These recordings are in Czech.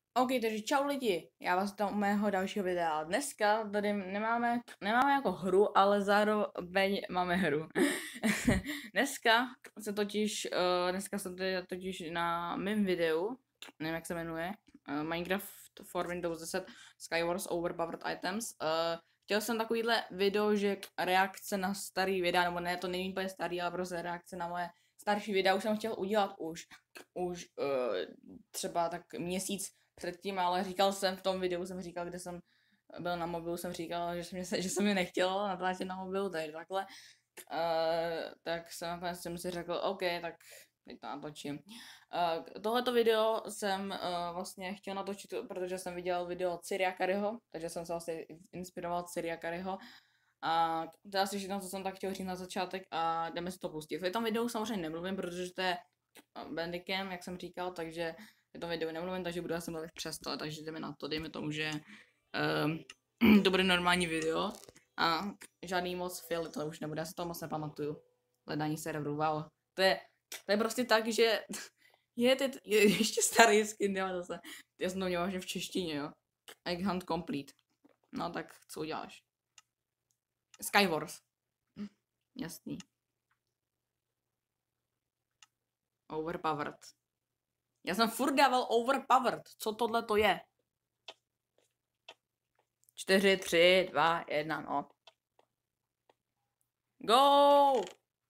OK, takže čau lidi, já vás vítám u mého dalšího videa. Dneska tady nemáme jako hru, ale zároveň máme hru. Dneska jsem tady totiž na mém videu, nevím jak se jmenuje, Minecraft for Windows 10 Skywars Overpowered Items. Chtěl jsem takovýhle video, že reakce na starý videa, nebo ne, to není úplně starý, ale prostě reakce na moje starší videa už jsem chtěl udělat už třeba tak měsíc předtím, ale říkal jsem v tom videu, jsem říkal, kde jsem byl na mobilu, jsem říkal, že jsem je nechtěl natáčet na mobilu, takže takhle. Tak jsem nakonec jsem si řekl, OK, tak teď to natočím. Tohleto video jsem vlastně chtěl natočit, protože jsem viděl video od Cyriakaryho, takže jsem se vlastně inspiroval od Cyriakaryho. A to je asi všechno, co jsem tak chtěl říct na začátek a jdeme si to pustit. V tom videu samozřejmě nemluvím, protože to je Bandicam, jak jsem říkal, takže v tom videu nemluvím, takže budu asi mluvit přesto, takže jdeme na to, dejme tomu, že to bude normální video a žádný moc fail, to už nebude, já si to moc nepamatuju. Hledání serverů, wow. To je prostě tak, že je ještě starý skin, jo, zase. Já jsem to měl v češtině, jo. Egg Hunt Complete. No tak, co uděláš? Skywars. Jasný. Overpowered. Já jsem furt dával overpowered. Co tohle to je? 4, 3, 2, 1, no. Go!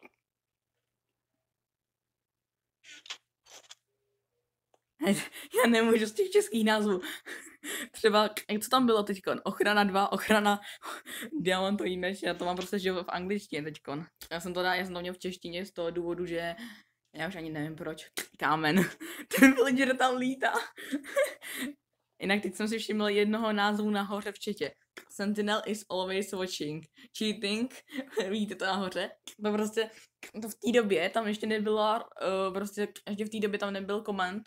Já nemůžu z těch českých názvů. Třeba, co tam bylo teďkon? Ochrana 2, ochrana diamantový meč, já to mám prostě že v angličtině teďkon. Já jsem to měl v češtině z toho důvodu, že já už ani nevím proč. Kámen. Ten villager tam lítá. Jinak teď jsem si všiml jednoho názvu nahoře v chatě. Sentinel is always watching. Cheating. Vidíte to nahoře? To prostě, to v té době tam ještě nebyla, ještě v té době tam nebyl koment,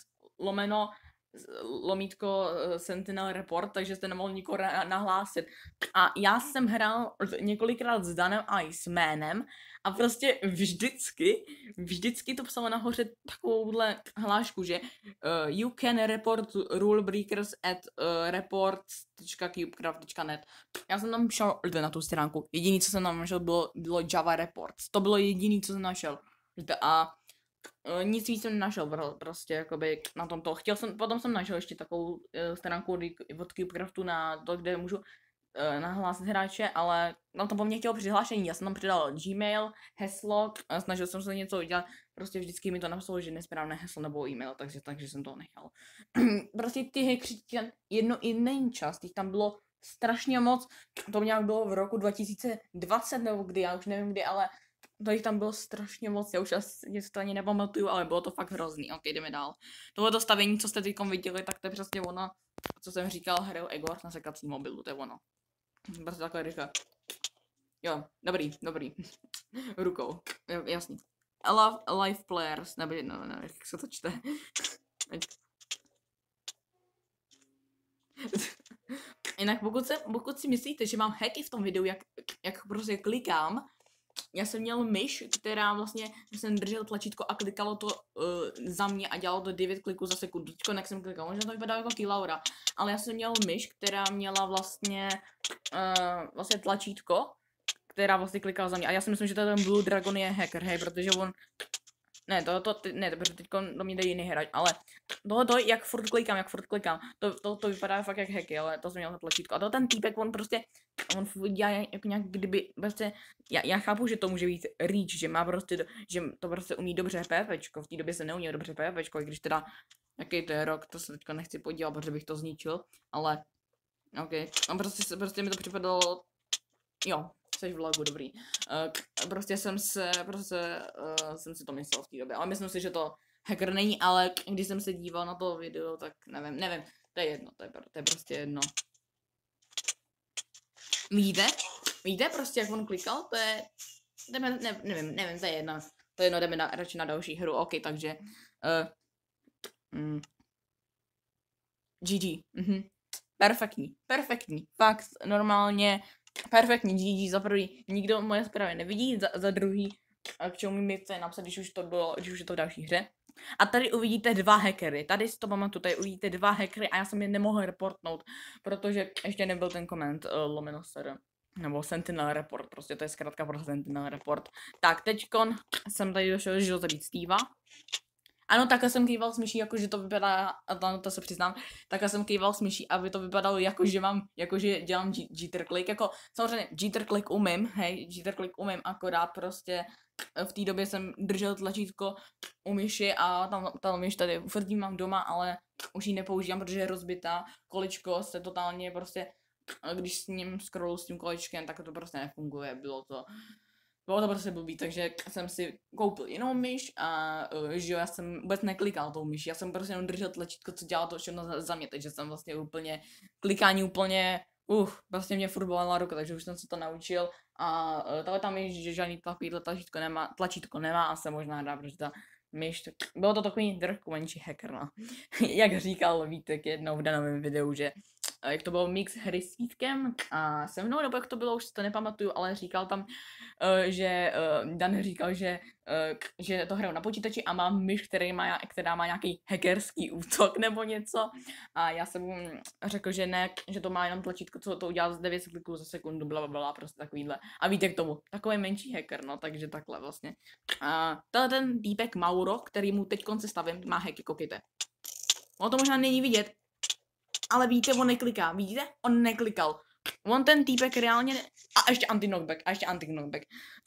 lomítko Sentinel report, takže jste nemohl nikoho nahlásit. A já jsem hrál několikrát s Danem a i s Jménem a prostě vždycky to psalo nahoře takovouhle hlášku, že you can report rule breakers at reports.cubecraft.net. Já jsem tam šel na tu stránku. Jediný, co jsem tam našel, bylo Java reports. To bylo jediný, co jsem našel. A nic víc jsem nenašel prostě jakoby na tomto. Potom jsem našel ještě takovou stránku od Cubecraftu na to, kde můžu nahlásit hráče, ale tam to po mně chtělo přihlášení, já jsem tam přidal Gmail, heslo, a snažil jsem se něco udělat, prostě vždycky mi to napsalo, že nesprávné heslo nebo e-mail, takže jsem to nechal. Prostě ty hackři, jedno i není čas, těch tam bylo strašně moc, to nějak bylo v roku 2020 nebo kdy, já už nevím kdy, ale to jich tam bylo strašně moc, já už asi to ani nepamatuju, ale bylo to fakt hrozný. Ok, jdeme dál. Tohleto stavení, co jste teďkom viděli, tak to je přesně ono, co jsem říkal, hraju Egor na sekací mobilu, to je ono. Prostě takhle rychle. Jo, dobrý. Rukou, jo, jasný. Live players, nebo no, jak se to čte. Jinak pokud si myslíte, že mám hacky v tom videu, jak prostě klikám, já jsem měl myš, která vlastně, jsem držel tlačítko a klikalo to za mě a dělalo to 9 kliků za sekundu. Teďko, jak jsem klikal, možná to vypadalo jako Kilaura, ale já jsem měl myš, která měla vlastně tlačítko, která vlastně klikala za mě. A já si myslím, že ten Blue Dragon je hacker, hej, protože on... Ne, protože teďko do mě jde jiný hráč, ale tohle, jak furt klikám, to vypadá fakt jak hacky, ale to jsem měl tlačítko. A to ten týpek, on dělá jako nějak kdyby, prostě, já chápu, že to může být reach, že to prostě umí dobře PvPčko, v té době se neuměl dobře PvPčko, i když teda, jaký to je rok, to se teďka nechci podívat, protože bych to zničil, ale, ok, a prostě mi to připadalo, jo, jsi v lagu, dobrý. Prostě jsem si to myslel v té době, ale myslím si, že to hacker není, ale když jsem se díval na to video, tak nevím, to je jedno, to je prostě jedno. Víte prostě, jak on klikal, nevím, to je jedno, jdeme radši na další hru, ok, takže, GG, perfektní, fakt, normálně, perfektní, GG, za prvý, nikdo moje zprávy nevidí, za druhý, k čemu mi chce napsat, když už je to v další hře, A tady uvidíte 2 hackery, tady si to pamatuju, tady uvidíte 2 hackery a já jsem je nemohl reportnout, protože ještě nebyl ten koment lomeno ser. Nebo Sentinel Report, prostě to je zkrátka pro Sentinel Report. Tak, teďkon jsem tady došel, že zabít Steva. Ano, takhle jsem kýval s myší, jakože to vypadá, a to se přiznám, takhle jsem kýval s myší, aby to vypadalo jako, že mám, jakože dělám jitter click, jako samozřejmě jitter click umím, hej, jitter click umím, akorát prostě v té době jsem držel tlačítko u myši a ta myš tady furt mám doma, ale už ji nepoužívám, protože je rozbitá, kolečko se totálně prostě, když s ním scrollu s tím kolečkem, tak to prostě nefunguje, bylo to prostě blbý, takže jsem si koupil jinou myš a že jo, já jsem vůbec neklikal tou myší, já jsem prostě jenom držel tlačítko, co dělalo to všechno za mě, takže jsem vlastně úplně, klikání úplně, vlastně mě furt bolela ruka, takže už jsem se to naučil a tahle tam myš, že žádný tlačítko nemá a se možná dá, protože ta myš, bylo to takový trochu menší hacker, no. Jak říkal Vítek jednou v danovém videu, že jak to bylo mix hry s Vítkem a se mnou, nebo jak to bylo, už si to nepamatuju, ale říkal tam, že Dan říkal, že to hraju na počítači a mám myš, která má nějaký hackerský útok nebo něco a já jsem mu řekl, že ne, že to má jenom tlačítko, co to udělá z 9 kliků za sekundu, blablabla, prostě takovýhle. A víte k tomu, takový menší hacker, no, takže takhle vlastně. A ten týpek Mauro, který mu teď konce stavím, má hacky, koukejte. Ono to možná není vidět, ale víte, on nekliká, vidíte? On neklikal. On ten týpek reálně a ještě anti-knockback,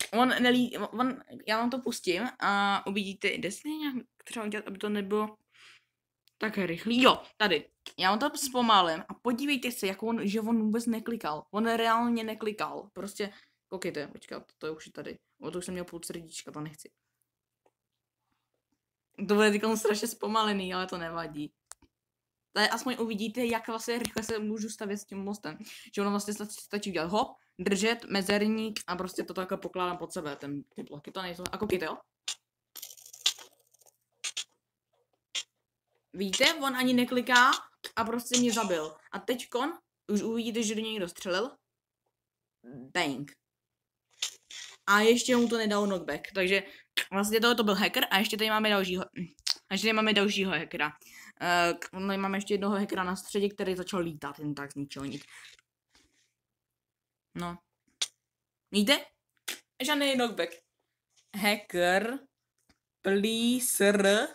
já vám to pustím a uvidíte, kde se nějak třeba udělat, aby to nebylo tak rychlý. Jo, tady. Já vám to zpomalím a podívejte se, že on vůbec neklikal. On reálně neklikal. Prostě, koukejte, počkat, to je už tady. To už jsem měl půl srdíčka, to nechci. To bude teď strašně zpomalený, ale to nevadí. Tady aspoň uvidíte, jak vlastně rychle se můžu stavět s tím mostem. Že ono vlastně stačí udělat hop, držet, mezerník a prostě to takhle pokládám pod sebe, ty bloky to nejsou. A koukejte, jo? Víte, on ani nekliká a prostě mě zabil. A teďkon už uvidíte, že do něj dostřelil. Bang. A ještě mu to nedalo knockback, takže vlastně tohle to byl hacker a ještě tady máme dalšího hackera. Máme ještě jednoho hackera na středě, který začal lítat, jen tak z ničeho nic. No. Víte? Žádný knockback. Hacker. Please.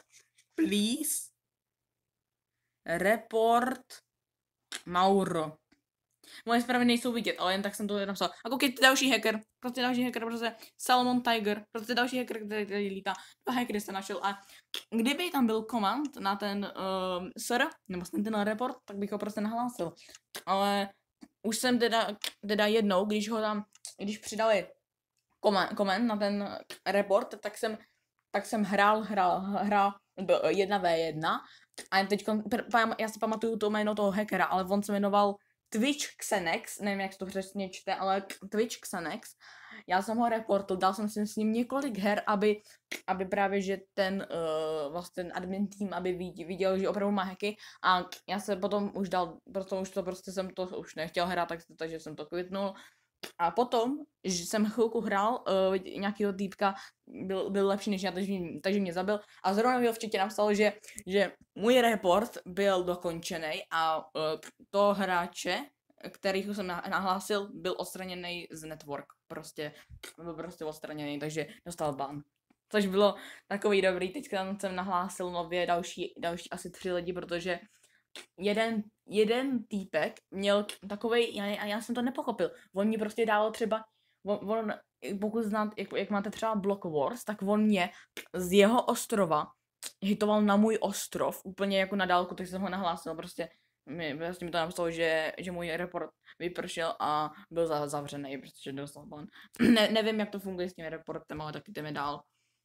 Report. Mauro. Moje zprávy nejsou vidět, ale jen tak jsem to napsal. A koukejte, další hacker, prostě Salmon Tiger, prostě další hacker, který tady lítá. 2 hackery se našel a kdyby tam byl command na ten SR, nebo Sentinel Report, tak bych ho prostě nahlásil. Ale už jsem teda jednou, když přidali command na ten report, tak jsem hrál 1v1 a teď já si pamatuju to jméno toho hackera, ale on se jmenoval Twitch Xenex, nevím, jak to přesně čte, ale Twitch Xenex. Já jsem ho reportl, dal jsem si s ním několik her, aby právě, že ten vlastně ten admin tým, aby viděl, že opravdu má hacky a já se potom už jsem to už nechtěl hrát, takže jsem to kvitnul. A potom, že jsem chvilku hrál, nějakýho týpka byl lepší než já, takže mě zabil. A zrovna v chatě napsal, že můj report byl dokončený a toho hráče, kterýho jsem nahlásil, byl odstraněný z network. Byl prostě odstraněný, takže dostal ban. Což bylo takový dobrý, teďka jsem nahlásil nově další asi 3 lidi, protože jeden týpek měl takovej, já jsem to nepochopil, on mě prostě dával třeba, pokud znáte, jak máte třeba Block Wars, tak on mě z jeho ostrova hitoval na můj ostrov, úplně jako na dálku, tak jsem ho nahlásil, prostě mi to napsalo, že můj report vypršel a byl zavřený, protože dostal ban. Nevím, jak to funguje s tím reportem, ale taky jdeme dál.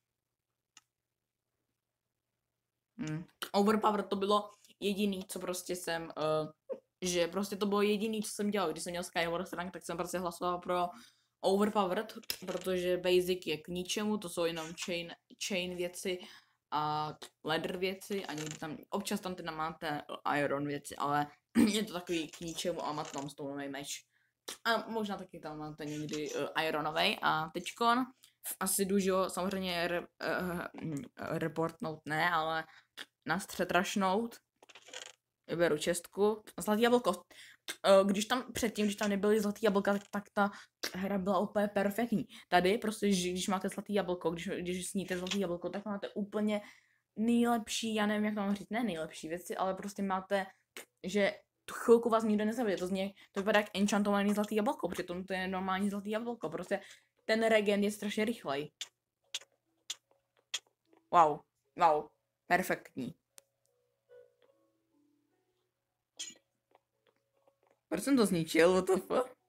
Overpower to bylo jediný, co prostě to bylo jediný, co jsem dělal. Když jsem měl Skywars rank, tak jsem prostě hlasoval pro Overpowered, protože Basic je k ničemu, to jsou jenom chain věci a ladder věci a někdy tam, občas tam teda máte Iron věci, ale je to takový k ničemu a máte tam stoneový meč. A možná taky tam máte někdy Ironovej a teďkon asi jdu, že jo, samozřejmě reportnout ne, ale na střetrašnout. Vyberu čestku. Zlatý jablko. Když tam předtím, když tam nebyly zlatý jablka, tak ta hra byla úplně perfektní. Tady prostě, když máte zlatý jablko, když sníte zlatý jablko, tak máte úplně nejlepší, já nevím, jak to mám říct, ne nejlepší věci, ale prostě máte, že tu chvilku vás nikdo nezabije, to vypadá jak enchantovaný zlatý jablko, přitom to je normální zlatý jablko, prostě ten regen je strašně rychlej. Wow, perfektní. Proč jsem to zničil, WTF?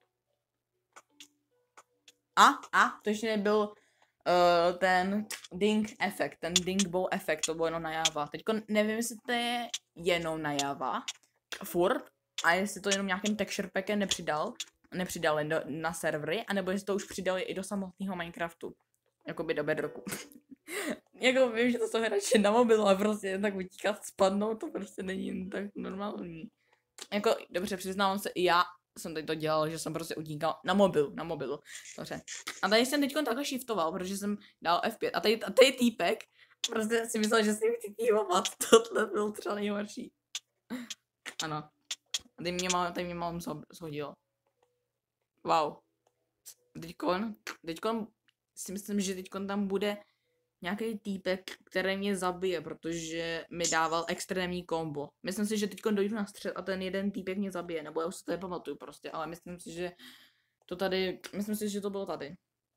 To ještě nebyl ten ding efekt, ten ding bow efekt, to bylo jenom na Java. Teďko nevím, jestli to je jenom na Java, furt, a jestli to jenom nějakým texture packem nepřidali na servery, anebo jestli to už přidali i do samotného Minecraftu. Jakoby do Bedrocku. Jako vím, že to jsou hráči na mobilu, ale prostě jen tak utíkat, spadnout, to prostě není tak normální. Jako, dobře, přiznávám se, i já jsem teď to dělal, že jsem prostě utíkal na mobilu, dobře. A tady jsem teďko takhle shiftoval, protože jsem dal F5 a tady týpek prostě si myslel, že si chci kývovat, tohle byl třeba nejhorší. Ano. Tady mě mám shodil. Wow. Teďkon si myslím, že teďkon tam bude nějaký týpek, který mě zabije, protože mi dával extrémní kombo. Myslím si, že teďkon dojdu na střed a ten jeden týpek mě zabije, nebo já už si to nepamatuju prostě, ale myslím si, že to bylo tady.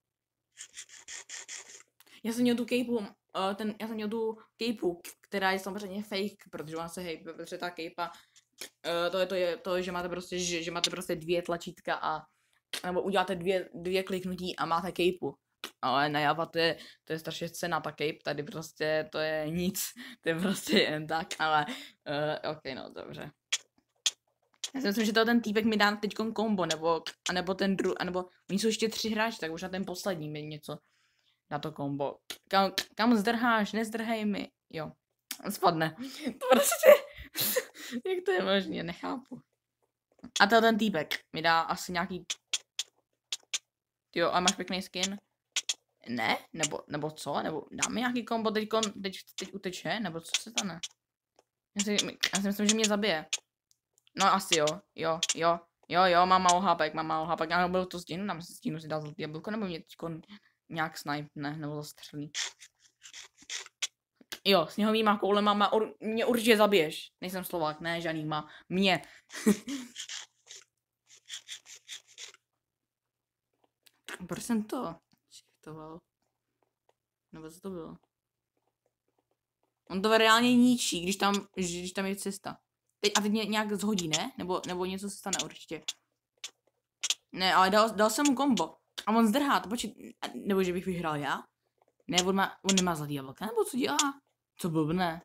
Já jsem měl tu kejpu, která je samozřejmě fake, protože ona se hejpe, protože ta kejpa, to je to, že máte prostě, že máte prostě 2 tlačítka nebo uděláte dvě kliknutí a máte kejpu. Ale na Java to je strašně cena, ta cape, tady prostě to je nic, to je prostě jen tak, ale ok, no dobře. Já si myslím, že ten týpek mi dá teďkon kombo, nebo ten nebo oni jsou ještě 3 hráči, tak možná ten poslední mi něco na to kombo. Kam zdrháš, nezdrhej mi, jo, spadne. To prostě, jak to je možné, nechápu. A ten týpek mi dá asi nějaký, jo, a máš pěkný skin. Ne? Nebo co? Nebo dáme nějaký kombo teď uteče? Nebo co se stane? Já si myslím, že mě zabije. No asi jo, mám malou hápek, já byl to stínu, dám se stínu si dát zlatý jablko, nebo mě teďko nějak snipne, nebo zastřelí. Jo, sněhovýma koulema mě určitě zabiješ. Nejsem Slovák, ne, žádný mě. Proč jsem to shiftoval? Nebo co to bylo? On to reálně ničí, když tam je cesta. Teď mě nějak zhodí, ne? Nebo něco se stane určitě. Ne, ale dal jsem mu kombo. A on zdrhá, to počít, nebo že bych vyhrál já? Ne, on nemá zlatý jablka, nebo co dělá? Co blbne?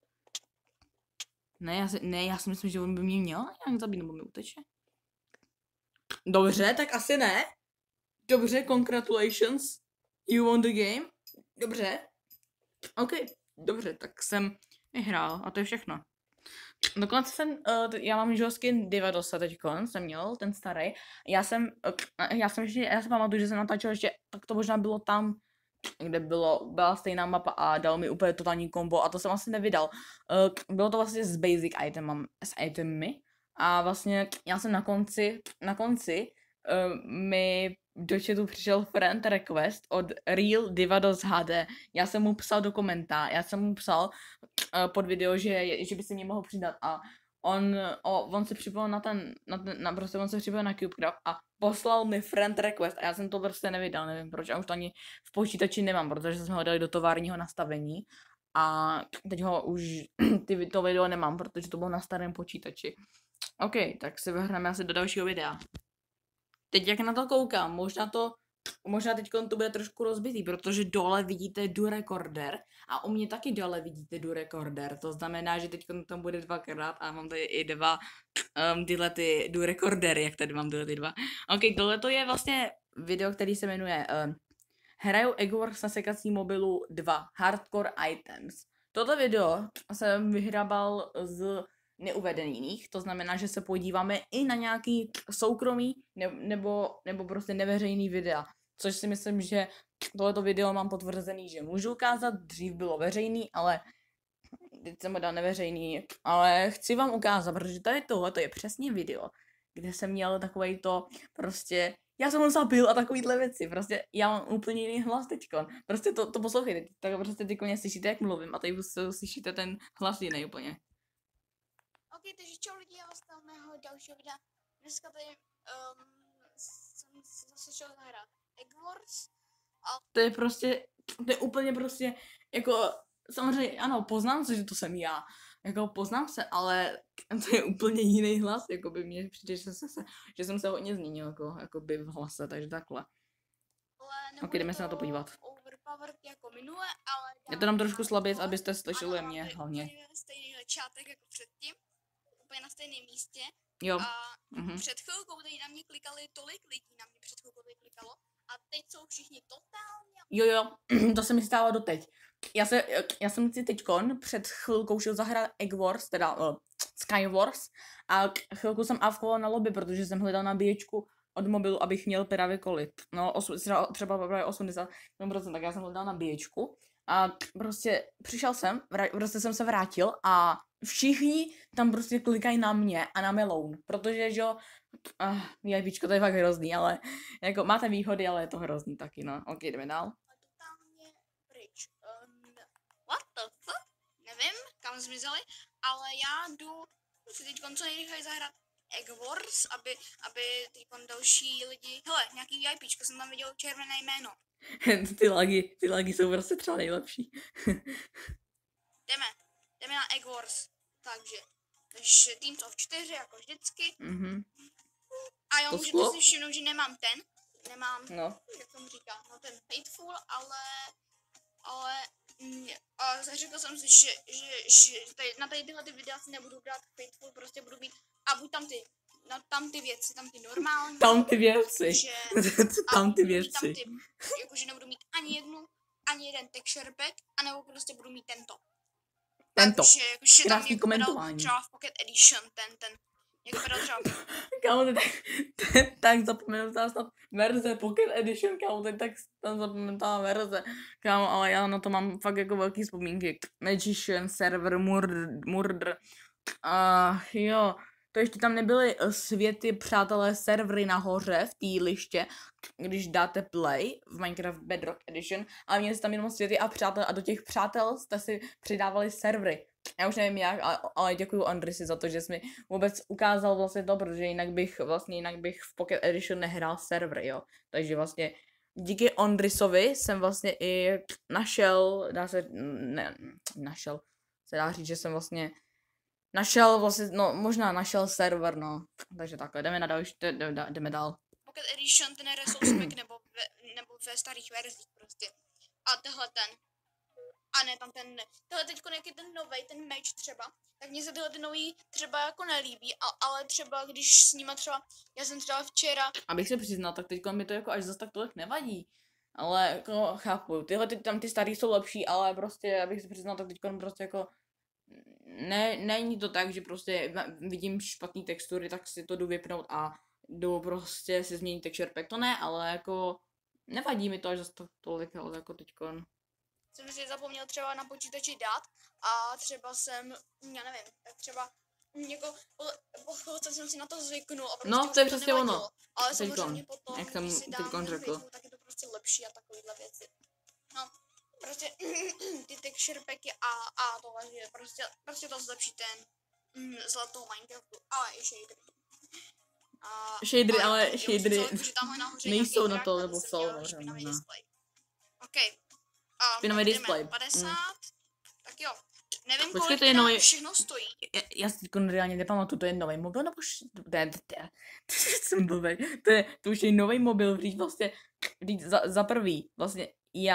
Ne, já si myslím, že on by mě měl nějak zabít, nebo mi uteče. Dobře, tak asi ne. Dobře, congratulations. You won the game. Dobře. OK, dobře, tak jsem vyhrál a to je všechno. Dokonce já mám skin Divadosa teďkon, jsem měl, ten starý. Já si pamatuju, že jsem natáčel ještě, tak to možná bylo tam, kde byla stejná mapa a dal mi úplně totální kombo a to jsem asi nevydal. Bylo to vlastně s basic itemy a vlastně já jsem na konci mi do chatu přišel friend request od Real Divados HD. Já jsem mu psal do komentáře, pod video, že by si mě mohl přidat a on se připojil on se připojil na CubeCraft a poslal mi friend request a já jsem to prostě nevydal, nevím proč, a už to ani v počítači nemám, protože jsme ho dali do továrního nastavení a teď ho už to video nemám, protože to bylo na starém počítači. OK, tak se vrhneme asi do dalšího videa. Teď jak na to koukám, možná teď to bude trošku rozbitý, protože dole vidíte do recorder a u mě taky dole vidíte do recorder, to znamená, že teď tam bude 2krát a mám tady i 2 tyhle ty do recordery, jak tady mám tyhle ty 2. OK, tohle to je vlastně video, který se jmenuje Hraju Egg Wars na sekací mobilu 2 Hardcore Items. Toto video jsem vyhrabal z neuvedených, to znamená, že se podíváme i na nějaký soukromý nebo prostě neveřejný videa, což si myslím, že tohleto video mám potvrzený, že můžu ukázat, dřív bylo veřejný, ale teď jsem ho dal neveřejný, ale chci vám ukázat, protože tady tohle je přesně video, kde jsem měl takovej to, prostě, já jsem ho zabil a takovýhle věci, prostě já mám úplně jiný hlas teďkon, prostě to poslouchejte, tak prostě teďkon slyšíte, jak mluvím a tady slyšíte ten hlas jiný úplně. Ok, takže čau lidi, já vás tam mého dalšího videa. Dneska tady jsem si zase šel zahrát Egg Wars. To je prostě, to je úplně prostě, jako, samozřejmě, ano, poznám se, že to jsem já, jako poznám se, ale to je úplně jiný hlas, jako by mě přijde, že jsem se hodně změnil, jako by v hlase, takže takhle. Ok, jdeme se na to podívat. Overpowered jako minule, ale je to tam trošku slabě, abyste slyšeli mě hlavně. Stejný začátek jako předtím, úplně na stejném místě. Jo. A před chvilkou tady na mě klikali tolik lidí, na mě před chvilkou tady klikalo. A teď jsou všichni totálně... Jo, to se mi stává doteď. Já jsem si teďkon před chvilkou šel zahrát Egg Wars, teda Sky Wars, a chvilku jsem avkoval na lobby, protože jsem hledal nabíječku od mobilu, abych měl právě kolik. No, třeba právě 80%, tak já jsem hledal nabíječku. A prostě přišel jsem, prostě jsem se vrátil a všichni tam prostě klikají na mě a na Meloun, protože, že jo, VIPčko, to je fakt hrozný, ale jako máte výhody, ale je to hrozný taky, no. Ok, jdeme dál. Totálně pryč. What the fuck? Nevím, kam zmizeli, ale já jdu si teď co nejrychleji zahrát Egg Wars, aby teď další lidi... Hele, nějaký VIPčko, jsem tam viděl červené jméno. ty lagy jsou prostě třeba nejlepší. jdeme na Egg Wars. Takže Teams of 4 jako vždycky. A já můžete si všimnout, že nemám jak tomu říká, no ten Faithful, ale řekl jsem si, že tady, na tyhle videa si nebudu brát Faithful, prostě budu mít a buď tam ty věci, tam ty normální. Tam ty věci. Jakože nebudu mít ani jeden texture pack, anebo prostě budu mít tento. Jakože krásný komentování. Třeba v Pocket Edition, ten jak vypadal třeba. Kámo, tak zapomenutá snad verze Pocket Edition, kámo, tak tam zapomenutá verze. Kámo, ale já na to mám fakt jako velký vzpomínky. Magician, server, murder. Jo, to ještě tam nebyly světy, přátelé, servery nahoře v té liště, když dáte play v Minecraft Bedrock Edition, ale měli jste tam jenom světy a přátelé a do těch přátel jste si přidávali servery. Já už nevím jak, ale děkuju Andrisi za to, že jsi mi vůbec ukázal vlastně to, protože jinak bych v Pocket Edition nehrál server, jo. Takže vlastně díky Andrisovi jsem vlastně i našel, se dá říct, že jsem vlastně možná našel server, no. Takže takhle, jdeme na další, jdeme dál. Pocket Edition, ten Resource Pack, nebo ve starých verzích prostě. A tohle ten. A ne, tam tohle teďko jak je ten novej, ten meč třeba, tak mně se tyhle nový třeba jako nelíbí, ale třeba když s nima třeba, já jsem třeba včera... Abych se přiznal, tak teďko mi to jako až zase tak tolik nevadí. Ale jako chápu, tam ty starý jsou lepší, ale prostě, abych se přiznal, tak teďko prostě jako... Není to tak, že prostě vidím špatný textury, tak si to jdu vypnout a jdu prostě si změnit texture pack, to ne, ale jako nevadí mi to až zase tolik, ale jako teďkon. Jsem si zapomněl třeba na počítači dát a třeba já nevím, tak třeba jako po chvilce jsem si na to zvyknul a prostě no, to je přesně ono. Ale samozřejmě potom, jak jsem když si dám řekl, tak je to prostě lepší a takovýhle věci. No, prostě ty texture packy a tohle, že prostě to zlepší ten zlatou Minecraftu, ale i shadery. Ale shadery nejsou na to, nebo jsou, možná. OK. Špinavý display. 50. Tak jo. Nevím, kolik to všechno stojí. Já si reálně nepamatuju, to je nový mobil, nebo jsem blbej. To už je nový mobil, vždyť vlastně, za prvý, vlastně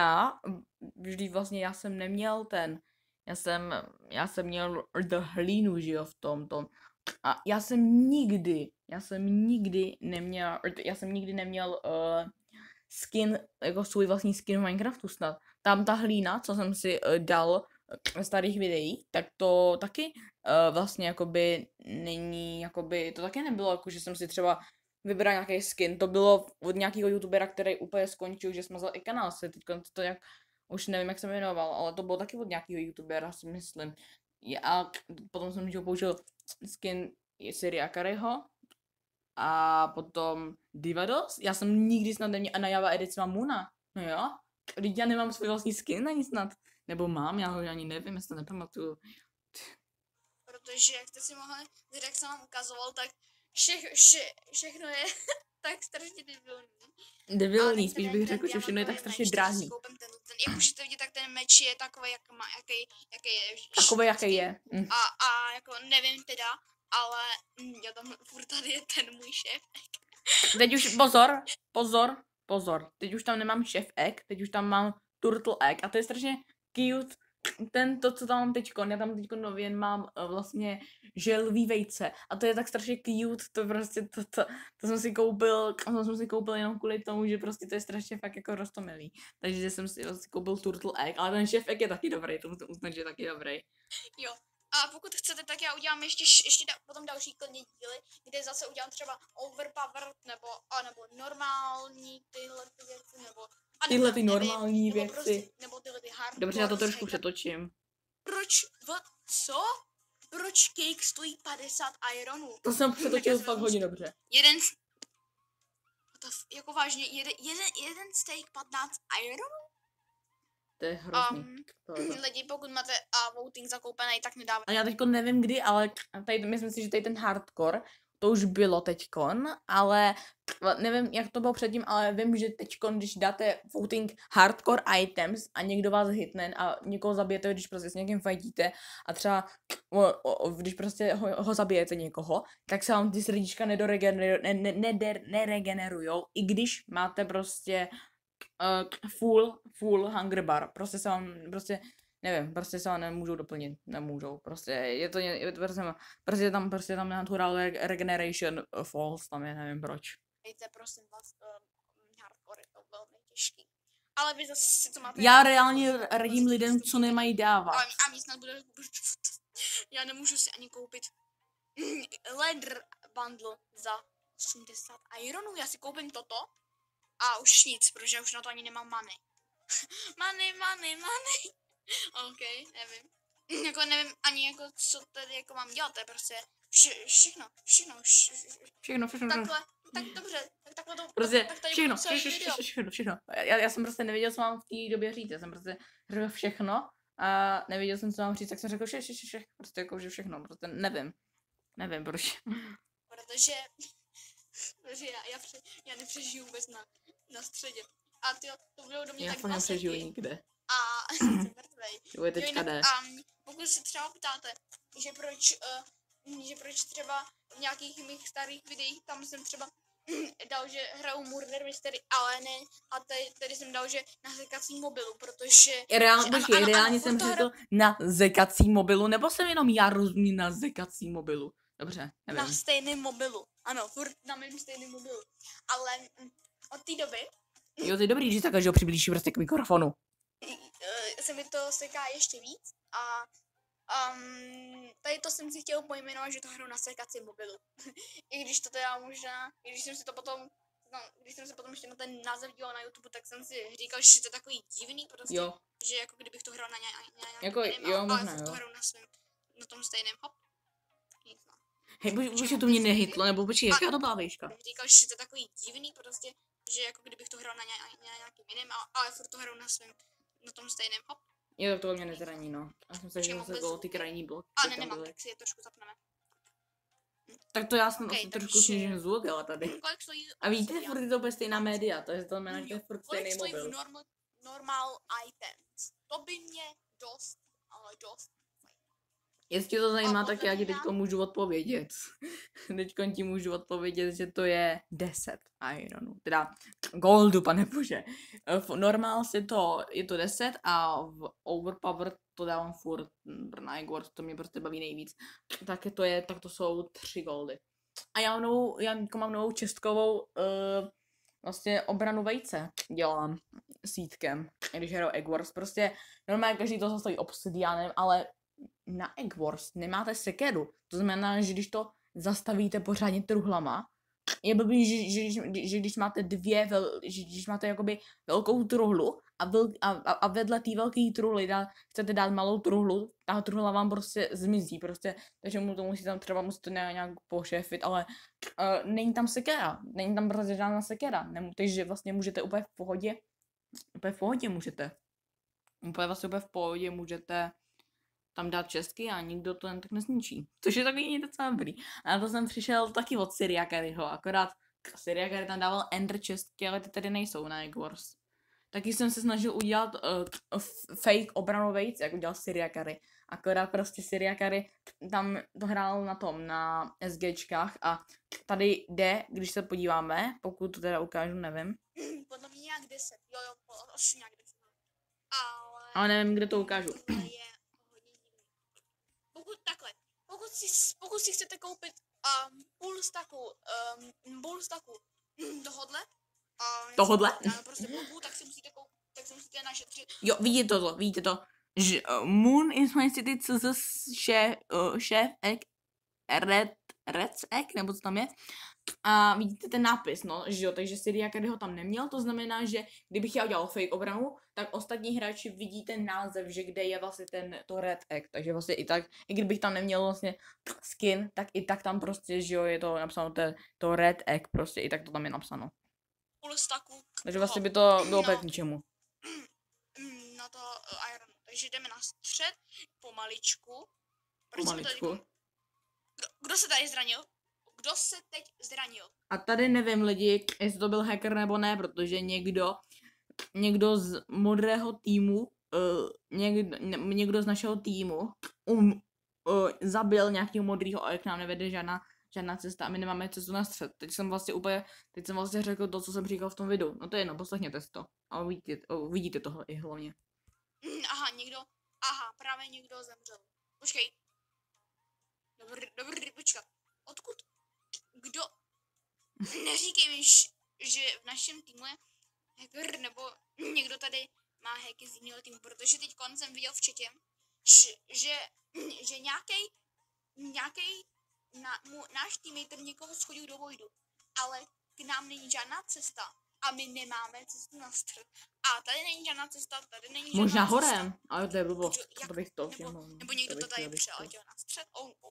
já jsem neměl já jsem měl the hlínu, že jo, v tom. A já jsem nikdy neměl skin, jako svůj vlastní skin v Minecraftu snad. Tam ta hlína, co jsem si dal ve starých videích, tak to taky vlastně jakoby není, jakoby, to taky nebylo jako, že jsem si třeba vybrat nějaký skin. To bylo od nějakého youtubera, který úplně skončil, že smazal i kanál. Teď to jak, už nevím, jak se jmenoval, ale to bylo taky od nějakého youtubera, si myslím. A potom jsem použil skin Siri Akariho a potom Divados. Já jsem nikdy snad neměl a na Java edici mám Muna. No jo, teď já nemám svůj vlastní skin ani snad. Nebo mám, já ho ani nevím, jestli to nepamatuju. Protože, jak jste si mohli, jak jsem vám ukazoval, tak všechno je tak strašně debilní. Debilní, spíš bych řekl, že všechno je tak strašně drahý. Jak můžete vidět, tak ten meč je takový, jaký je. Takový, jaký je. A jako nevím teda, ale já tam furt tady je ten můj šéf. Teď už, pozor. Teď už tam nemám šéf egg, teď už tam mám turtle egg a to je strašně cute. To, co tam mám teďko, já tam teďko nově mám vlastně želvý vejce a to je tak strašně cute, to prostě, to jsem si koupil jenom kvůli tomu, že prostě to je strašně fakt jako roztomilý, takže jsem si vlastně koupil turtle egg, ale ten chef egg je taky dobrý, to musím uznat, že je taky dobrý. Jo, a pokud chcete, tak já udělám ještě potom další klidně díly, kde zase udělám třeba overpowered, nebo normální tyhle ty věci, nebo tyhle ty normální věci. Prostě, nebo tyhle ty hardcore. Dobře, já to trošku přetočím. Co? Proč cake stojí 50 ironů? To jsem přetočil fakt hodně dobře. Jako vážně, jeden steak 15 ironů? To je hrozný. Lidi, pokud máte voting zakoupený, tak nedává. A já teďko nevím kdy, ale tady, myslím si, že tady ten hardcore, to už bylo teďkon, ale nevím, jak to bylo předtím, ale vím, že teďkon, když dáte voting hardcore items a někdo vás hitne a někoho zabijete, když prostě s někým fajtíte a třeba když prostě ho zabijete někoho, tak se vám ty srdíčka neregenerujou, i když máte prostě full hunger bar, prostě se vám, nevím, prostě se vám nemůžou doplnit, prostě prostě tam natural regeneration falls, tam je, nevím proč. Víte, prosím vás, hardcore je to velmi těžký. Ale vy zase si to máte... Já reálně radím lidem, co nemají dávat. A mě snad bude... Já nemůžu si ani koupit leather bundle za 80 ironů, já si koupím toto a už nic, protože už na to ani nemám money. money. OK, nevím. Jako nevím ani jako, co tady jako mám dělat, to je prostě všechno. Takhle, tak dobře, tak takhle to... Prostě tak tady všechno. Já jsem prostě nevěděl, co mám v té době říct, já jsem prostě řekl všechno a nevěděl jsem, co mám říct, tak jsem řekl všechno, prostě jako, že všechno, prostě nevím proč. Protože já nepřežiju vůbec na středě. A to bylo do mě tak 2 nepřežiju nikde. A jsem mrtvej. To je teďka ne. A pokud se třeba ptáte, že proč třeba v nějakých mých starých videích, tam jsem třeba dal, že hraju Murder Mystery, ale ne, a tady jsem dal, že na zekacím mobilu, protože... Reálně jsem řekl na zekacím mobilu, nebo jsem jenom já rozumím na zekacím mobilu? Dobře, nevím. Na stejném mobilu, ano, furt na mém stejném mobilu, ale od té doby... Jo, to je dobrý, že takhle, že ho přiblíží prostě k mikrofonu. Se mi to seká ještě víc a tady to jsem si chtěl pojmenovat, že to hru na sekacím mobilu. I když to teda možná, když jsem si potom ještě na ten název díval na YouTube, tak jsem si říkal, že to je takový divný, prostě, jo. Že jako kdybych to hrál na nějaký jako, jiným, jo, možná, ale to hraju na tom stejném, hop. Hej, počkej, to mě nehytlo, nebo počkej, jaká to byla výška? Říkal, že to je takový divný, prostě, že jako kdybych to hrál na nějakým jiným, ale furt to hraju na tom stejném, hop. Jo, tak to mě nezraní, no. Já jsem se říkal, ty krajní bloky. Ale nemám, tak si je trošku zapneme. Tak to já jsem asi trošku snížím zvuk, ale tady. A víte, furt je to úplně stejná média, to je to jméno, že to je furt stejný mobil. Kolik stojí normal items? To by mě dost. Jestli to zajímá, tak já ti teďko můžu odpovědět. Teďko ti můžu odpovědět, že to je 10 ironů. Teda goldu, pane bože. V normals je to 10 a v overpowered to dávám furt na Egward, to mě prostě baví nejvíc. Tak to jsou 3 goldy. A já mám novou čestkovou vlastně obranu vejce dělám sítkem, když hraju Egg Wars. Prostě normálně každý to stojí obsidianem, ale na Egg Wars nemáte sekeru. To znamená, že když to zastavíte pořádně truhlama, je blbý, že když máte když máte jakoby velkou truhlu a vedle té velké truhly chcete dát malou truhlu, ta truhla vám prostě zmizí, prostě, takže mu to musíte nějak pošefit, ale není tam sekera, není tam prostě žádná sekera, takže vlastně můžete úplně v pohodě můžete. Úplně v pohodě můžete tam dát čestky a nikdo to jen tak nezničí. Což je takový docela dobrý. A na to jsem přišel taky od Syriacaryho, akorát Syriacary tam dával ender čestky, ale ty tady nejsou na Egg Wars. Taky jsem se snažil udělat fake obranu vejc, jak udělal Syriacary. Akorát prostě Syriacary tam to hrál na SGčkách a tady jde, když se podíváme, pokud to teda ukážu, nevím. Podle mě nějak 10, jo, asi nějak 10. Ale nevím, kde to ukážu. Pokud si chcete koupit půl staku tohodle, prostě bloků, tak si musíte našetřit. Jo, vidíte to. Moon is my city, chef Red Egg, nebo co tam je. A vidíte ten nápis, no, že jo, takže Syriacary ho tam neměl, to znamená, že kdybych já udělal fake obranu, tak ostatní hráči vidí ten název, že kde je vlastně to Red Egg, takže vlastně i tak, i kdybych tam neměl vlastně skin, tak i tak tam prostě, že jo, je to napsáno to Red Egg, prostě i tak to tam je napsáno. Půl staku. Takže vlastně by to bylo opět k ničemu. Na to Iron, takže jdeme na střed, pomaličku. Kdo se tady zranil? Kdo se teď zranil? A tady nevím lidi, jestli to byl hacker nebo ne, protože někdo z modrého týmu, někdo z našeho týmu zabil nějakého modrýho a jak nám nevede žádná cesta a my nemáme cestu na střed. Teď jsem vlastně řekl to, co jsem říkal v tom videu. No to je jedno, poslechněte si to. A vidíte toho i hlavně. Právě někdo zemřel. Počkej. Dobrý, počkat. Odkud? Kdo? Neříkej mi, že v našem týmu je hacker, nebo někdo tady má hacky z jiného týmu, protože teď jsem viděl v chatě, že náš teammate někoho schodil do vojdu, ale k nám není žádná cesta a my nemáme cestu na střed. A tady není žádná cesta, tady není žádná možná cesta. horem, ale to je blbost, to bych to nebo někdo to tady přeletěl na střed.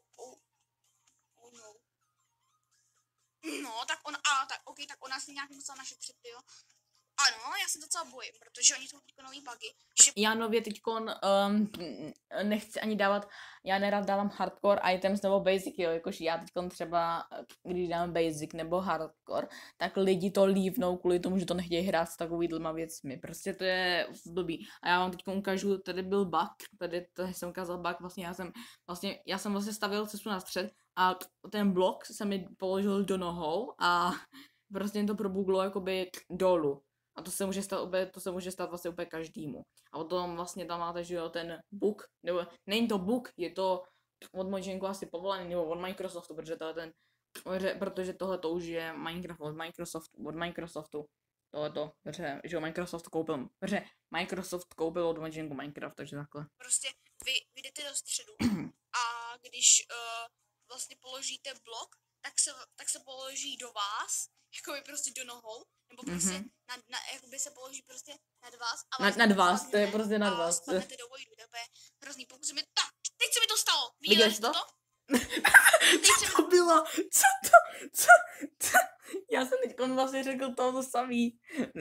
No. No, tak on nás nějak musel našetřit, jo. Ano, já se docela bojím, protože oni jsou teďko nový bugy. Já nově teďkon nechci ani dávat, já nerad dávám hardcore items nebo basic, jo, jakož já teďkon třeba, když dám basic nebo hardcore, tak lidi to lívnou kvůli tomu, že to nechtějí hrát s takovýhlema věcmi, prostě to je blbý. A já vám teďkon ukážu, tady byl bug, tady jsem ukázal bug, já jsem stavil cestu na střed a ten blok se mi položil do nohou a prostě to probuglo jakoby dolů. A to se může stát vlastně úplně každému. A potom vlastně tam máte, že jo, ten bug, nebo není to bug, je to od Mojangou asi povolený, nebo od Microsoftu, protože tohle to už je Minecraft od Microsoftu. Tohleto, že jo, Microsoft koupil od Mojangu Minecraft, takže takhle. Prostě vy jdete do středu a když vlastně položíte blok, tak se položí do vás, jakoby prostě do nohou, nebo prostě jakoby se položí prostě nad vás. A nad vás, to je prostě nad vás. Spadnete do vojdu, to je hrozný, pokud se mi teď se mi to stalo. Viděl jsi to? Co to bylo? Co? Já jsem teď vlastně řekl to samý.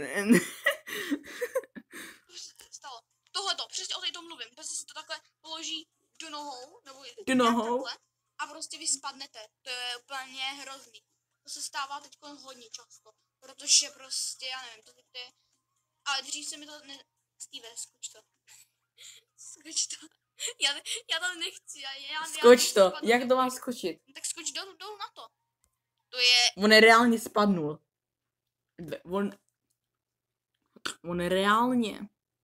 Stalo. Tohleto, přesně o této mluvím, prostě se to takhle položí do nohou, nebo do nohou. Takhle, a prostě vy spadnete, to je úplně hrozný. To se stává teď hodně často, protože prostě, já nevím, to teď je, ale dřív se mi to Steve, skoč to. Já tam nechci, skoč to, jak to mám skočit? Tak skoč dolů na to. To je... On reálně spadnul. On reálně.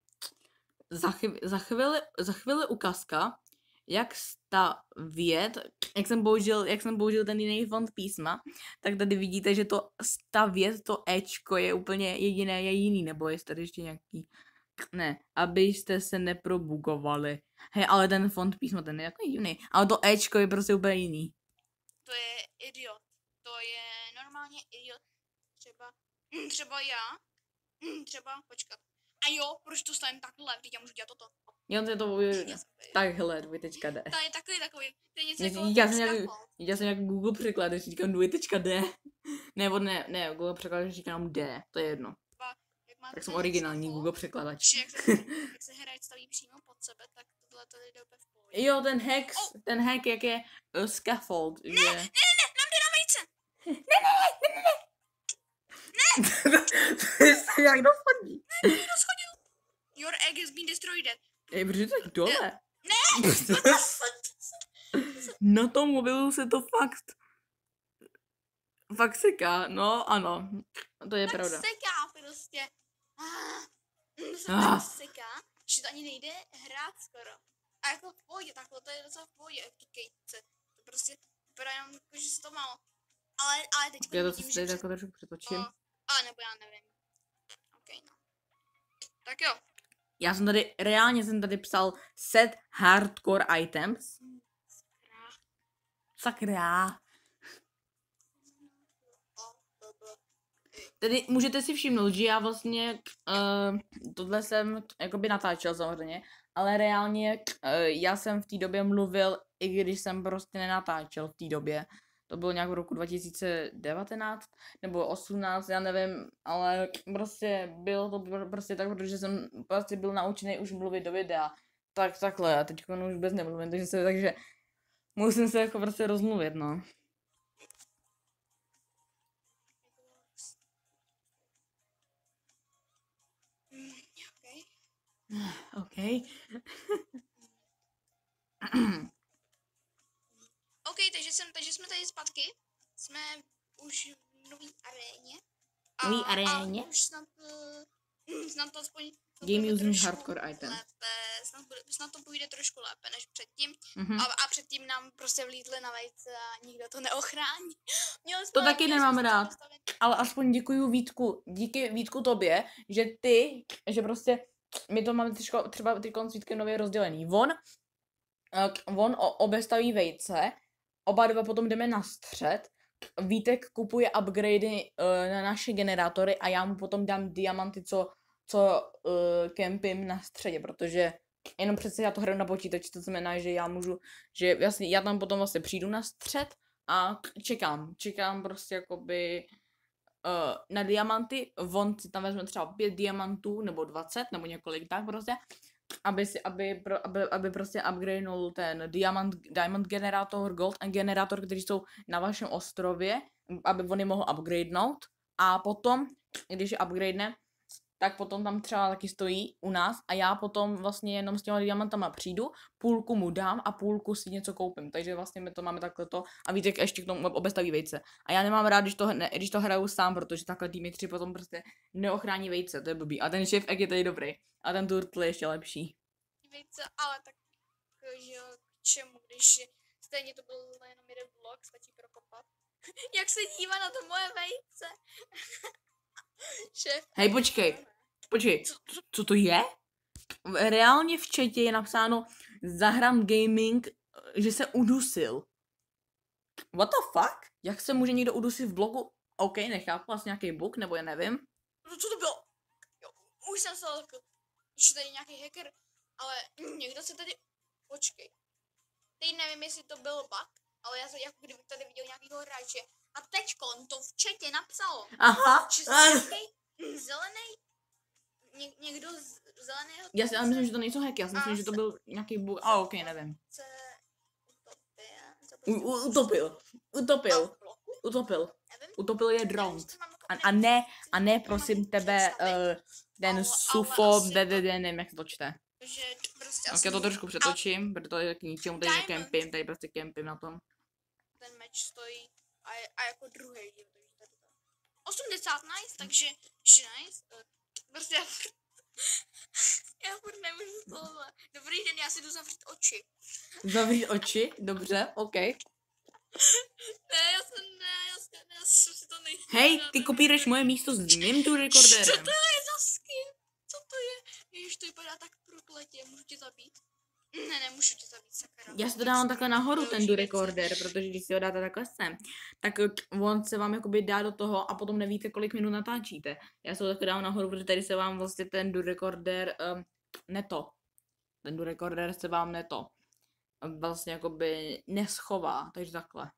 Za chvíli ukázka, jak stavět, jak jsem použil ten jiný fond písma, tak tady vidíte, že to stavět, to Ečko je úplně jiný, nebo je tady ještě nějaký, ne, abyste se neprobugovali. Hej, ale ten fond písma, ten je jako jiný, ale to Ečko je prostě úplně jiný. To je idiot. to je normálně třeba já, počkat. A jo, proč to stavím takhle, teď já můžu dělat toto. Jo, to je to takhle, dvojtečka D. To je takový, to je něco já jsem jak Google překlad, že říkám dvojtečka D. Ne, Google překlad, že říkám D, to je jedno. Tak jsem originální Google překladač. Jak se hráč staví přímo pod sebe, tak tohle to jde úplně v pohodě. Jo, ten hack, jak je scaffold, že... Ne, mám jde na vejce! Ne! To se nějak doschodí. Ne, rozchodil. Your egg has been destroyed. Protože to je dole. Ne! Na tom mobilu se to fakt seká, no ano, to je pravda. Seká prostě. Se tak seká, že to ani nejde hrát skoro. A jako v pohodě, takhle to je docela v pohodě, jak tu kejtce. To prostě vypadá jenom jako, že se to malo. Ale teď já to si jako trošku přetočím. Nebo já nevím. Ok, no. Tak jo. Reálně jsem tady psal set hardcore items. Sakra. Tedy můžete si všimnout, že já vlastně tohle jsem jakoby natáčel samozřejmě, ale reálně já jsem v té době mluvil, i když jsem prostě nenatáčel v té době. To bylo nějak v roku 2019 nebo 18, já nevím, ale prostě bylo to prostě tak, protože jsem prostě byl naučený už mluvit do videa. Takhle, a teď už vůbec nemluvím, takže musím se jako prostě rozmluvit, no. OK. OK, takže jsme tady zpátky. Jsme už v nový aréně. A už snad to aspoň... Game using hardcore item. Snad to půjde trošku lépe než předtím. A předtím nám prostě vlítli na vejce a nikdo to neochrání. To taky nemám rád. Ale aspoň díky Vítku tobě, že prostě my to máme třeba ty s nově rozdělený. On obestaví vejce, oba dva potom jdeme na střed, Vítek kupuje upgradey na naše generátory a já mu potom dám diamanty, co kempím na středě, protože jenom přece já to hraju na počítači, to znamená, že já tam potom vlastně přijdu na střed a čekám prostě jakoby na diamanty, on si tam vezme třeba 5 diamantů, nebo 20, nebo několik tak prostě, aby prostě upgradenul ten diamond generátor, gold generátor, kteří jsou na vašem ostrově, aby on je mohl upgradenout a potom, když je upgradene, tak potom tam třeba taky stojí u nás a já potom vlastně jenom s těma diamantama přijdu, půlku mu dám a půlku si něco koupím, takže vlastně my to máme takhle to a Vítek ještě k tomu obestaví vejce. A já nemám rád, když to hraju sám, protože takhle Dimitri potom prostě neochrání vejce, to je blbý. A ten Chef Egg je tady dobrý a ten turtle je ještě lepší. Vejce, ale tak že k čemu, když stejně to byl jenom jeden vlog, stačí prokopat. Jak se dívá na to moje vejce? Šéf. Hej, počkej, co to je? Reálně v chatě je napsáno Zahram Gaming, že se udusil. What the fuck? Jak se může někdo udusit v blogu? OK, nechápu, asi nějaký bug, nebo já nevím. No co to bylo? Jo, už jsem se že tady nějaký hacker, ale někdo se tady... Počkej. Teď nevím, jestli to byl bug, ale já jsem jako kdybych tady viděl nějakýho hráče. A teďkon to v chatě napsalo. Aha. Že nějaký zelený, někdo zeleného... Já si ale myslím, že to nejsou hacky, já si myslím, že to byl nějaký bug. A OK, nevím. Utopil je drowned. A ne, prosím tebe, ten sufo, nevím, jak se to čte. Tak já to trošku přetočím, protože je k ničemu, tady prostě kempím na tom. Ten meč stojí a jako druhý. 80 nice, takže nice. Prostě já furt nemůžu tohle. Dobrý den, já si jdu zavřít oči. Zavřít oči? Dobře, OK. Ne, já jsem si to nejsem. Hej, ty kopíruješ moje místo s mým tu rekordérem. Co to je za skin? Co to je? Ježiš, to vypadá tak prokletě, můžu tě zabít? Ne, nemůžu tě zabít, sakra. Já si to dávám takhle nahoru, ten du rekordér, protože když si ho dáte takhle sem, tak on se vám jakoby dá do toho a potom nevíte, kolik minut natáčíte. Já se ho tak dám nahoru, protože tady se vám vlastně ten do recorder neto. Ten do recorder se vám neto. Vlastně jakoby neschová, takže takhle.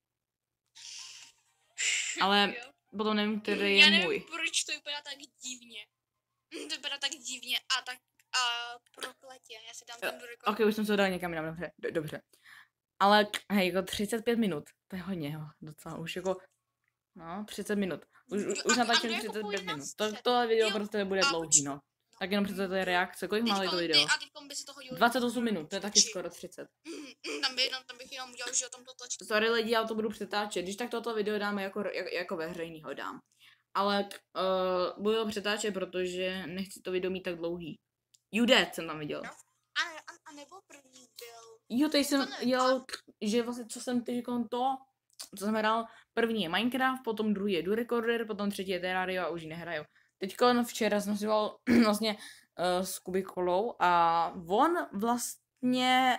Ale potom nevím, který je můj. Já nevím, proč to vypadá tak divně. To vypadá tak divně a tak prokletě. Já si dám ten do recorder. Ok, už jsem se ho dal někam jinam, dobře. Ale hej, jako 35 minut, to je hodně, jo, docela, už jako, no, 30 minut. Už natáčím 35 minut. Tohle video prostě bude dlouhý, no. Tak jenom představte reakce, kolik má to video? 28 minut, to je taky skoro 30. Tam bych jenom udělal, že tam to tlačí. Sorry lidi, já to budu přetáčet, když tak toto video dáme jako veřejný ho dám. Ale budu to přetáčet, protože nechci to video mít tak dlouhý. You Dead jsem tam viděl. A nebo první byl... Jo, teď jsem dělal, že vlastně, co jsem co jsem hrál, první je Minecraft, potom druhý je Do Recorder, potom třetí je Terraria a už ji nehraju. Teďko včera jsem si dělal vlastně s Kubikolou a on vlastně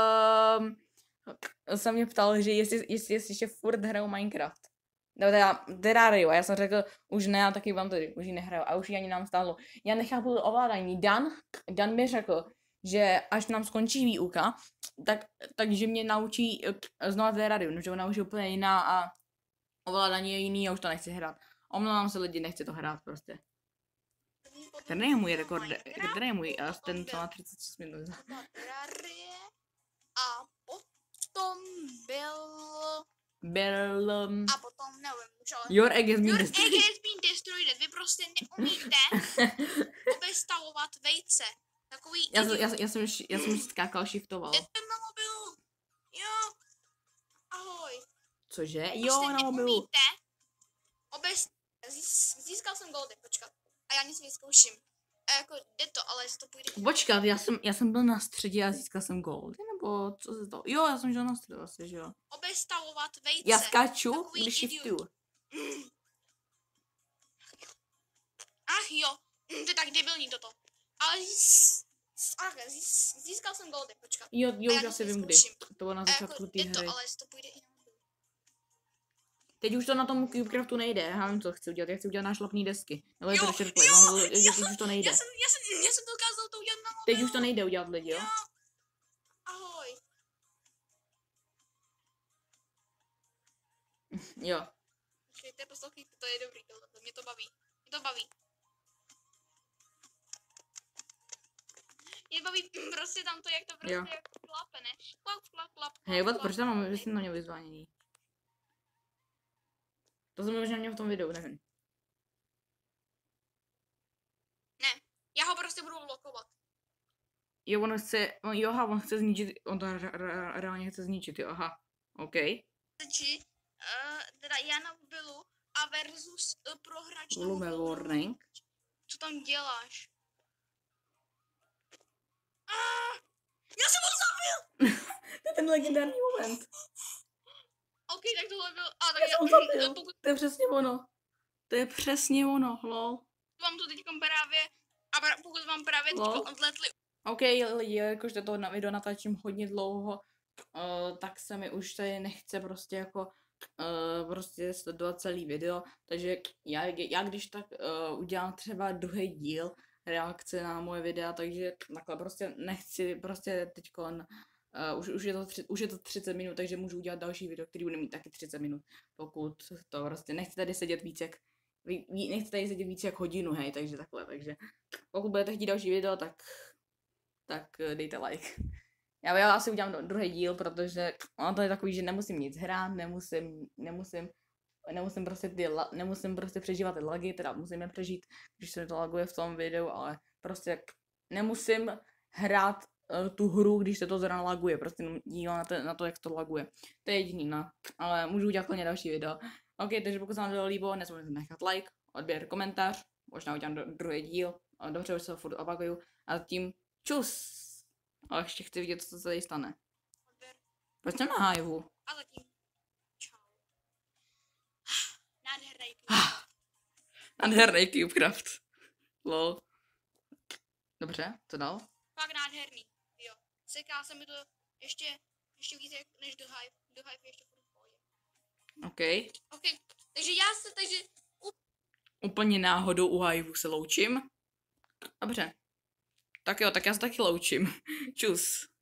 se mě ptal, že jestli ještě furt hraju Minecraft. Nebo teda Terrario, a já jsem řekl, už ne, a taky vám tady, už ji nehraju a už ji ani nám stálo. Já nechápu ovládání. Dan mi řekl, že až nám skončí výuka, takže mě naučí znova Terrarium, že ho naučí úplně jiná a ovládání je jiný a už to nechci hrát. Omlouvám se lidi, nechci to hrát prostě. Který je můj rekord, který je můj ten, co má 36 minut. A potom a potom nevím, už ale... Your egg has been destroyed. Your egg has been destroyed. Vy prostě neumíte obestavovat vejce. Takový... Já jsem skákal, shiftoval. Jdete na mobilu. Jo. Ahoj. Cože? Prostě jo, na mobilu. Získal jsem goldy, počkat. A já nic vyzkouším. A jako jde to, ale jestli to půjde... Počkat, já jsem byl na středě a získal jsem goldy, nebo co se stalo? Jo, já jsem šel na středě vlastně, že jo. Obestavovat vejce. Já skáču, když shiftuju. Ach jo, to je tak debilní toto. Ale získal jsem goldy, počkat. Jo, už asi vím kdy. To bylo na začátku té hry. To, ale jestli to půjde i na mobilu. Teď už to na tom Cubecraftu nejde, já vím, co chci udělat, já chci udělat nášlapný desky. Nebo je to ještě teď už to nejde. Já jsem dokázal to udělat na mobilu. Teď už to nejde udělat lidi, jo? Ahoj. Jo. Počkejte, poslouchejte, to je dobrý, mě to baví. Mě to baví. Mě baví prostě tam to, jak to prostě jako klape, ne? Klap. Hej, proč tam máme, vy jste na mě vyzvánění? To jsem možná měl v tom videu, nevím. Ne, já ho prostě budu blokovat. Jo, on chce zničit, on to reálně chce zničit, jo, aha, OK. Teda já na mobilu a versus prohráč na mobilu. Warning. Co tam děláš? Já jsem ho zabil! To je ten legendární moment. OK, tak tohle byl... To je přesně ono. To je přesně ono, lol. Vám to teďkom právě... A pokud vám právě teďko odletli... OK, lidi, jakože to video natáčím hodně dlouho, tak se mi už tady nechce prostě jako prostě sledovat celý video, takže já když tak udělám třeba druhý díl reakce na moje videa, takže takhle prostě nechci prostě teďkon už je to 30 minut, takže můžu udělat další video, který bude mít taky 30 minut, pokud to prostě nechci tady sedět víc jak hodinu, hej, takže takhle, takže pokud budete chtít další video, tak dejte like. Já asi udělám druhý díl, protože ono to je takový, že nemusím nic hrát, nemusím prostě přežívat ty lagy, teda musím je přežít, když se mi to laguje v tom videu, ale prostě nemusím hrát tu hru, když se to zrovna laguje, prostě dívat na to, jak to laguje. To je jediný, no, ale můžu udělat klidně další video. OK, takže pokud se vám to líbilo, nezapomeňte nechat like, odběr, komentář, možná udělám druhý díl, dobře, už se furt opakuju, a tím čus! Ale ještě chci vidět, co se tady stane. Proč jsem na hajvu? A zatím. Čau. Nádherný. Nádherný Cubecraft. Lol. Dobře, co dál? Fakt nádherný, jo. Seká se mi to ještě víc než do Hive. Do Hive ještě furt v pohodě. OK. Takže já se, Úplně náhodou u Hivu se loučím. Dobře. Tak jo, tak já se taky loučím. Čus.